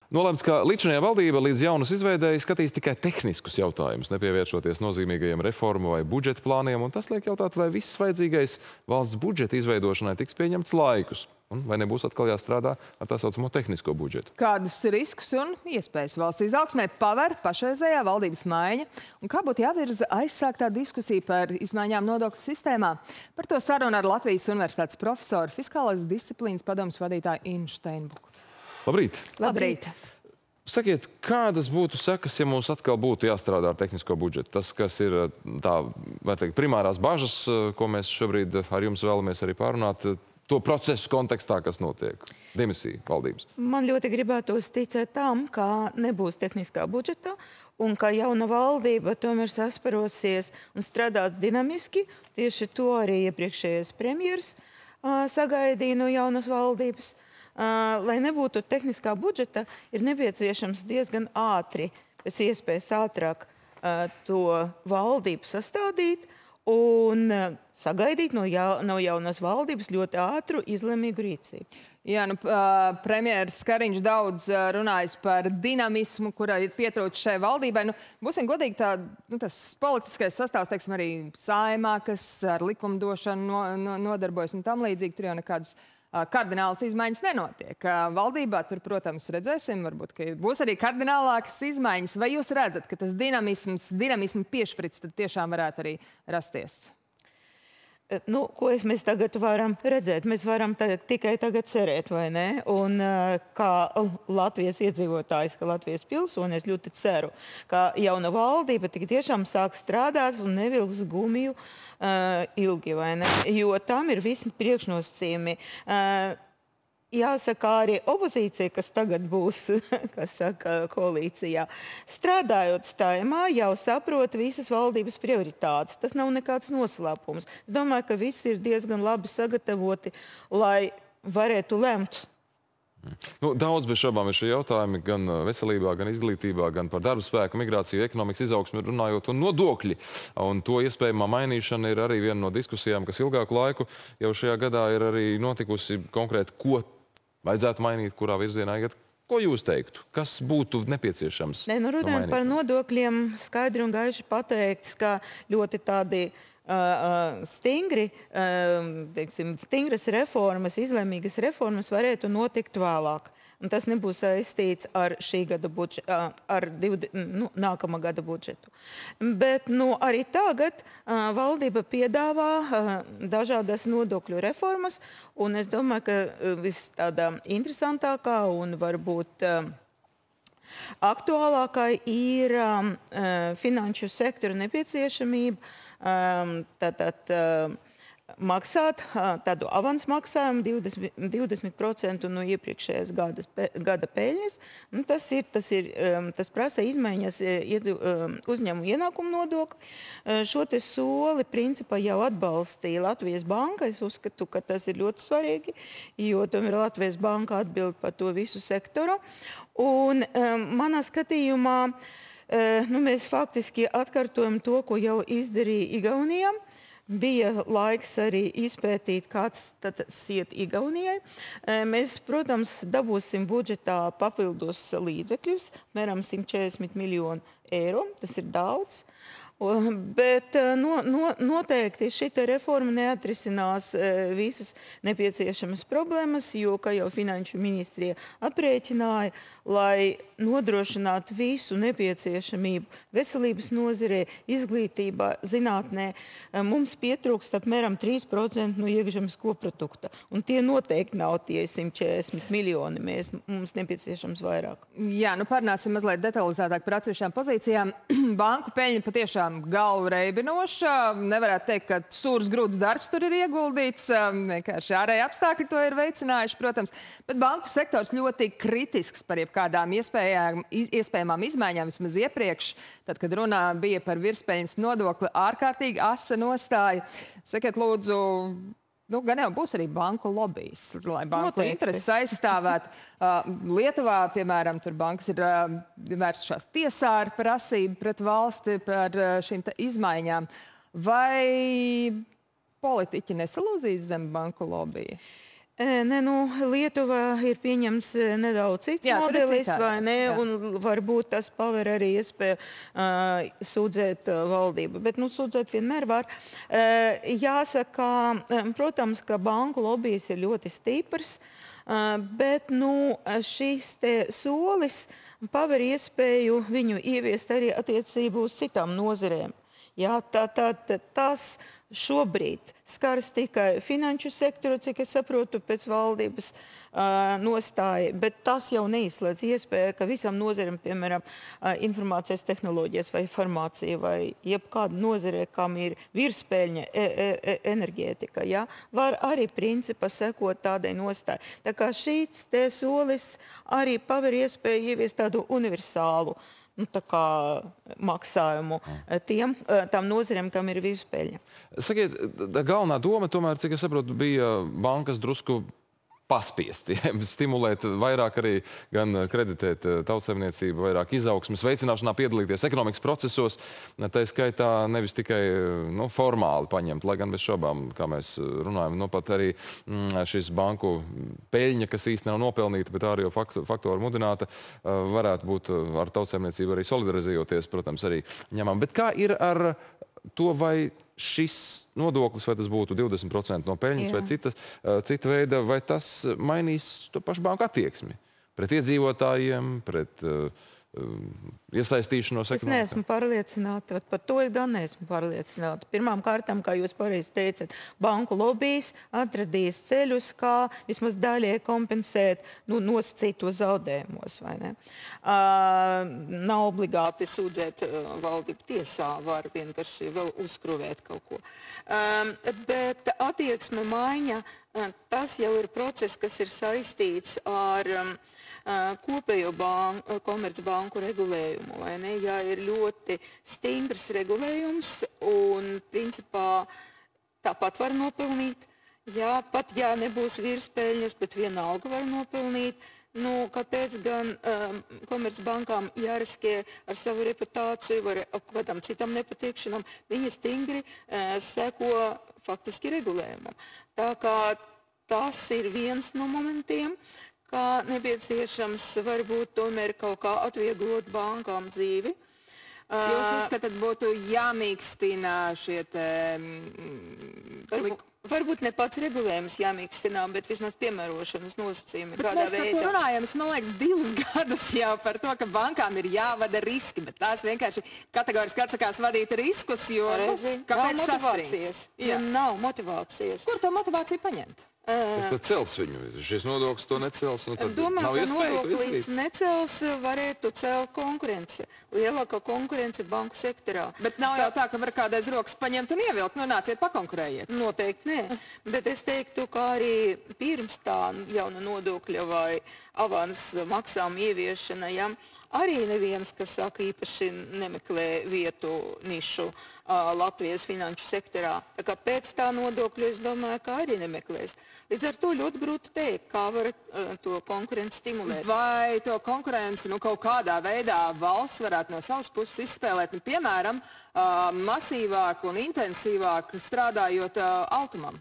Nolemts, ka līdzinājā valdība līdz jaunas izveidēji skatīs tikai tehniskus jautājumus, nepievēršoties nozīmīgajiem reformu vai budžeta plāniem, un tas liek jautāt, vai viss vajadzīgais valsts budžeta izveidošanai tiks pieņemts laikus, un vai nebūs atkal jāstrādā ar tā saucamo tehnisko budžetu. Kādus riskus un iespējas valsts izaugsmē paver pašreizējā valdības maiņa, un kā būtu jāvirza aizsāktā diskusija par izmaiņām nodokļu sistēmā? Par to sarunu ar Latvijas Universitātes profesoru, fiskālās disciplīnas padomes vadītāju Innu Steinbuku. Labrīt! Labrīt! Sakiet, kādas būtu sekas, ja mums atkal būtu jāstrādā ar tehnisko budžetu? Tas, kas ir tā, vai teikt, primārās bažas, ko mēs šobrīd ar jums vēlamies arī pārunāt, to procesu kontekstā, kas notiek? Demisija valdības. Man ļoti gribētos ticēt tam, ka nebūs tehniskā budžeta un ka jauna valdība tomēr sasparosies un strādās dinamiski. Tieši to arī iepriekšējais premjers sagaidīja no jaunas valdības. Lai nebūtu tehniskā budžeta, ir nepieciešams diezgan ātri, pēc iespējas ātrāk to valdību sastādīt un sagaidīt no jaunas valdības ļoti ātru izlemīgu rīcību. Jā, premjeras Kariņš daudz runājis par dinamismu, kurā ir pietrūcis šai valdībai. Būsim godīgi, tas politiskais sastāvs, teiksim, arī Saeimā, kas ar likumdošanu nodarbojas un tam līdzīgi, tur jau nekādas kardinālas izmaiņas nenotiek. Valdībā tur, protams, redzēsim, varbūt, ka būs arī kardinālākas izmaiņas. Vai jūs redzat, ka tas dinamismu piešprits tad tiešām varētu arī rasties? Ko mēs tagad varam redzēt? Mēs varam tikai tagad cerēt, vai ne? Un kā Latvijas iedzīvotājs, kā Latvijas pilsonis, ļoti ceru, ka jauna valdība tik tiešām sāk strādāt un nevilks gumiju ilgi, vai ne? Jo tam ir visi priekšnosacījumi. Jāsaka, arī opozīcija, kas tagad būs, kas saka, koalīcijā, strādājot Saeimā, jau saprot visas valdības prioritātes. Tas nav nekāds noslēpums. Es domāju, ka visi ir diezgan labi sagatavoti, lai varētu lemt. Daudz bez šaubām ir šie jautājumi gan veselībā, gan izglītībā, gan par darba spēku, migrāciju, ekonomikas izaugsmi runājot un nodokļi. Un to iespējamā mainīšana ir arī viena no diskusijām, kas ilgāku laiku jau šajā gadā ir arī notikusi konkrēti, ko vajadzētu mainīt, kurā virzienā iet. Ko jūs teiktu? Kas būtu nepieciešams? Runājot par nodokļiem, skaidri un gaiši pateikts, ka ļoti tādi stingras reformas, izlēmīgas reformas varētu notikt vēlāk. Un tas nebūs saistīts ar šī gada budžetu, ar nākamā gada budžetu. Bet arī tagad valdība piedāvā dažādas nodokļu reformas, un es domāju, ka viss tāda interesantākā un varbūt aktuālākā ir finanšu sektora nepieciešamība maksāt tādu avans maksājumu 20% no iepriekšējās gada peļņas. Tas prasa izmaiņas uzņēmumu ienākumu nodokli. Šo te soli principā jau atbalstīja Latvijas banka. Es uzskatu, ka tas ir ļoti svarīgi, jo tomēr Latvijas banka atbild par to visu sektoru. Un manā skatījumā mēs faktiski atkārtojam to, ko jau izdarīja Igaunijā. Bija laiks arī izpētīt, kāds tas iet Igaunijai. Mēs, protams, dabūsim budžetā papildus līdzekļus, mēram 140 miljonu eiro. Tas ir daudz. Bet noteikti šita reforma neatrisinās visas nepieciešamas problēmas, jo, kā jau Finanšu ministrija aprēķināja, lai nodrošinātu visu nepieciešamību veselības nozarē, izglītībā, zinātnē, mums pietrūkst apmēram 3% no iekšzemes koprodukta. Un tie noteikti nav tie 140 miljoni. Mums nepieciešams vairāk. Jā, parunāsim mazliet detalizētāk par atsevišķām pozīcijām. Banku peļņa patiešām galvu reibinoša. Nevarētu teikt, ka sūrs grūts darbs tur ir ieguldīts. Vienkārši ārēji apstākļi to ir veicinājuši, protams. Bet banku sektors ļoti kritisks par kādām iespējamām izmaiņām, vismaz iepriekš, tad, kad runā bija par virspeļņas nodokli, ārkārtīgi asa nostāja. Sakiet, lūdzu, gan jau būs arī banku lobijs, lai banku intereses aizstāvētu. Lietuvā, piemēram, tur bankas ir vērsušās tiesā ar prasību pret valsti par šīm izmaiņām. Vai politiķi nesalūzīs zem banku lobija? Lietuva ir pieņems nedaudz cits modelis, vai ne? Un varbūt tas paver arī iespēju sūdzēt valdību. Bet, sūdzēt vienmēr var. Jāsaka, protams, ka banku lobijs ir ļoti stiprs, bet, šis te solis paver iespēju viņu ieviest arī attiecību uz citām nozerēm. Jā, tas šobrīd skars tikai finanšu sektoru, cik es saprotu, pēc valdības nostāja, bet tas jau neizslēdz iespēju, ka visam nozarēm, piemēram, informācijas tehnoloģijas vai farmācija vai jebkāda nozarē, kam ir virspēļņa enerģētika, ja, var arī principā sekot tādai nostāja. Tā kā šīs te solis arī paver iespēju ieviest tādu universālu maksājumu tām nozarēm, kam ir virspēļņa. Sakiet, galvenā doma tomēr, cik es saprotu, bija bankas drusku paspiesti, stimulēt vairāk arī gan kreditēt tautsaimniecību, vairāk izaugsmes veicināšanā, piedalīties ekonomikas procesos, tā skaitā nevis tikai formāli paņemt, lai gan bez šaubām, kā mēs runājam, pat arī šis banku peļņa, kas īsti nav nopelnīta, bet arī faktoru mudināta, varētu būt ar tautsaimniecību arī solidarizējoties, protams, arī ņemam. Bet kā ir ar to, vai šis nodoklis, vai tas būtu 20% no peļņas vai cita veida, vai tas mainīs to pašu banku attieksmi pret iedzīvotājiem, pret iesaistīšanos ekonomikā? Es neesmu pārliecināta, par to gan neesmu pārliecināta. Pirmām kārtām, kā jūs pareizi teicat, banku lobijs atradīs ceļus, kā vismaz daļai kompensēt nosacīto zaudējumos, vai ne? Nav obligāti sūdzēt valdību tiesā, var vienkārši vēl uzkruvēt kaut ko. Bet attieksme maiņa, tas jau ir process, kas ir saistīts ar kopējo komercbanku regulējumu, vai ne? Ja ir ļoti stingrs regulējums un, principā, tāpat var nopelnīt, pat ja nebūs virspēļņas, bet vienalga var nopelnīt, kāpēc gan komercbankām jāriskē ar savu reputāciju vai kādām citām nepatikšanām, viņi stingri seko faktiski regulējumam. Tā kā tas ir viens no momentiem, kā nepieciešams varbūt tomēr kaut kā atvieglot bankām dzīvi. Jūs uzskatāt, būtu jāmīkstina šie te... Varbūt ne pats regulējums jāmīkstinā, bet vismaz piemērošanas nosacījumi. Bet mēs par to runājam, man liekas, 2 gadus jau par to, ka bankām ir jāvada riski, bet tās vienkārši kategoriski atsakās vadīt riskus, jo kāpēc sastrīd? Nav motivācijas. Kur to motivāciju paņemt? Tas cels viņu. Šis nodoklis to necels. Domāju, ka nodoklis necels varētu celt konkurence. Lielākā konkurence banku sektorā. Bet nav jau tā, ka var kādreiz rokas paņemt un ievilkt, nāciet pakonkurējiet. Noteikti nē. Bet es teiktu, ka arī pirms tā jauna nodokļa vai avans maksājuma ieviešana, arī neviens, kas saka, īpaši nemeklē vietu nišu Latvijas finanšu sektorā. Tā kā pēc tā nodokļu, es domāju, ka arī nemeklēs. Līdz ar to ļoti grūti teikt, kā var to konkurenci stimulēt. Vai to konkurenci kaut kādā veidā valsts varētu no savas puses izspēlēt, piemēram, masīvāk un intensīvāk strādājot Altumam?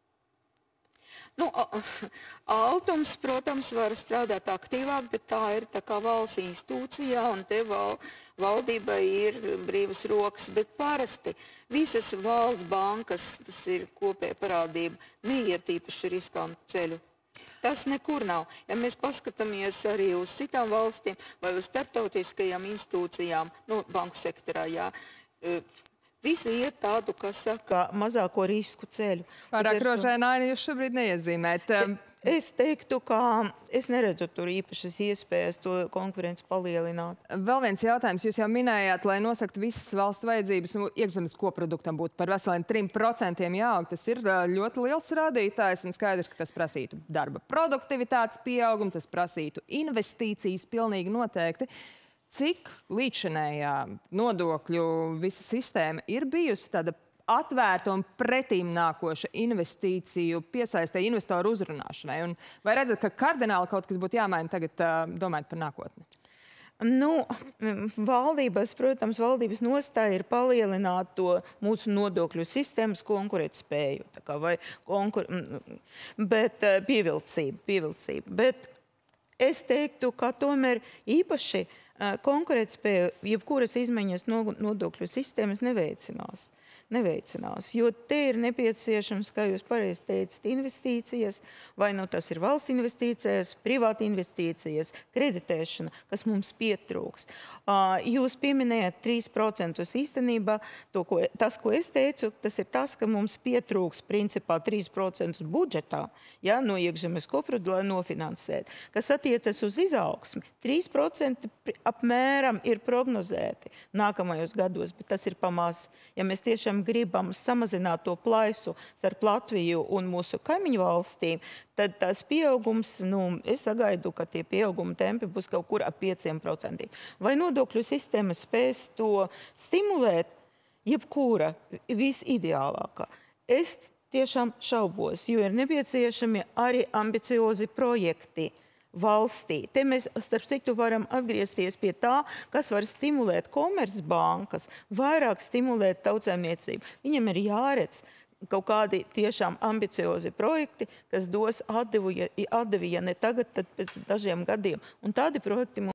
Altums, protams, var strādāt aktīvāk, bet tā ir tā kā valsts institūcijā, un te valdībai ir brīvas rokas, bet parasti visas valsts bankas, tas ir kopēja parādība, neiet īpaši riskantu ceļu. Tas nekur nav. Ja mēs paskatāmies arī uz citām valstīm vai uz starptautiskajām institūcijām, banku sektorā, visi iet tādu, kas saka, mazāko risku ceļu. Pārāk rožaināini jūs šobrīd neiezīmēt. Es teiktu, ka es neredzu tur īpašas iespējas to konkurenci palielināt. Vēl viens jautājums. Jūs jau minējāt, lai nosakt visas valsts vajadzības un iekšzemes koproduktam būtu par veseliem 3% jāaug. Tas ir ļoti liels rādītājs un skaidrs, ka tas prasītu darba produktivitātes pieaugumu, tas prasītu investīcijas pilnīgi noteikti. Cik līdzšinējā nodokļu visa sistēma ir bijusi tāda atvērta un pretīm nākoša investīciju piesaistē investoru uzrunāšanai? Un vai redzat, ka kardināli kaut kas būtu jāmaina tagad domājot par nākotni? Nu, valdības nostāja ir palielināt to mūsu nodokļu sistēmas konkurētspēju, bet pievilcību. Bet es teiktu, ka tomēr īpaši konkurētspēju, jebkuras izmaiņas nodokļu sistēmas neveicinās, jo te ir nepieciešams, kā jūs pareizi teicat, investīcijas, vai nu tas ir valsts investīcijas, privāti investīcijas, kreditēšana, kas mums pietrūks. Jūs pieminējat 3% īstenībā, tas, ko es teicu, tas ir tas, ka mums pietrūks principā 3% budžetā, ja, no iekšzemes koprodukta, lai nofinansētu. Kas attiecas uz izaugsmi, 3% apmēram ir prognozēti nākamajos gados, bet tas ir pamaz. Ja mēs tiešām gribam samazināt to plaisu starp Latviju un mūsu kaimiņu valstīm, tad tas pieaugums, es sagaidu, ka tie pieauguma tempi būs kaut kur ap 5%. Vai nodokļu sistēma spēs to stimulēt? Jebkura visideālākā. Es tiešām šaubos, jo ir nepieciešami arī ambiciozi projekti valstī. Te mēs, starp citu, varam atgriezties pie tā, kas var stimulēt komercbankas, vairāk stimulēt tautsēmniecību. Viņam ir jāredz kaut kādi tiešām ambiciozi projekti, kas dos atdevi, ja ne tagad, tad pēc dažiem gadiem. Un tādi projekti